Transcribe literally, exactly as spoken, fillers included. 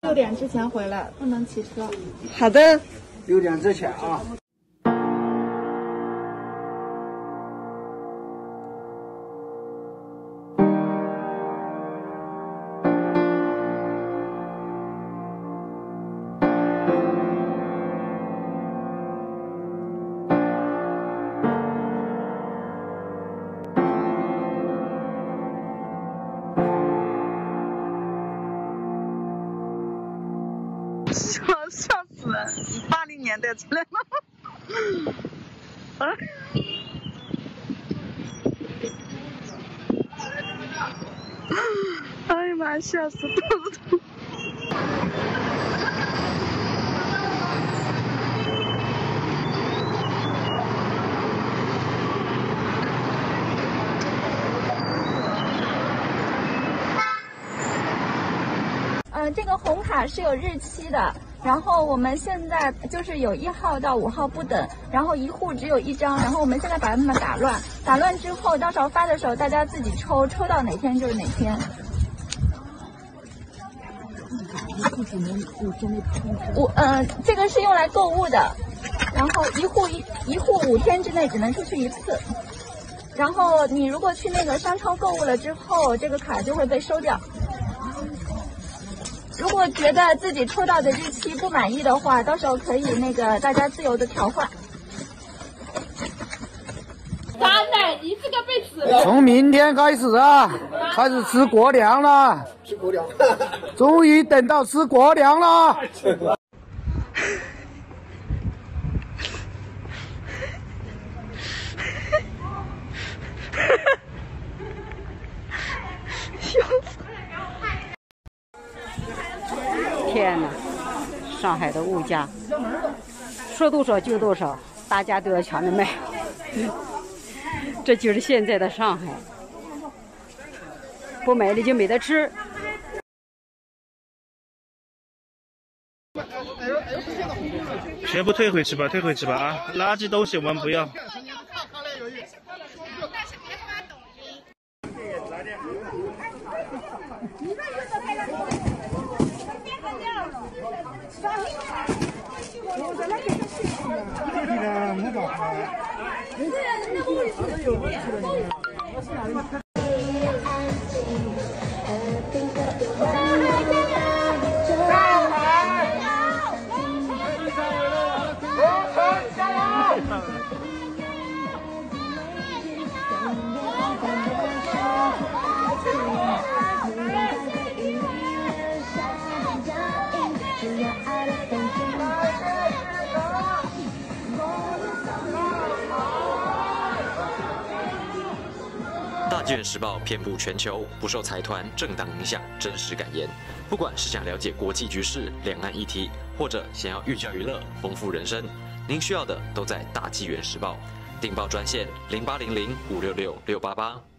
六点之前回来，不能骑车。 好的， 六点之前啊。 笑笑死了！八零年代出来了，啊！哎呀妈，笑死，肚子痛。 呃，这个红卡是有日期的，然后我们现在就是有一号到五号不等，然后一户只有一张，然后我们现在把它们打乱，打乱之后，到时候发的时候大家自己抽，抽到哪天就是哪天。我呃，这个是用来购物的，然后一户一一户五天之内只能出去一次，然后你如果去那个商超购物了之后，这个卡就会被收掉。如果觉得自己抽到的日期不满意的话，到时候可以那个大家自由的调换。 渣男，你这个被子。 从明天开始啊，开始吃国粮了。吃国粮，终于等到吃国粮了。 天哪，上海的物价说多少就多少，大家都要抢着买，这就是现在的上海，不买的就没得吃。 全部退回去吧，退回去吧啊！垃圾东西我们不要。 大纪元时报遍布全球，不受财团、政党影响，真实敢言。不管是想了解国际局势、两岸议题，或者想要寓教于乐、丰富人生，您需要的都在大纪元时报。订报专线零八零零五六六六八八。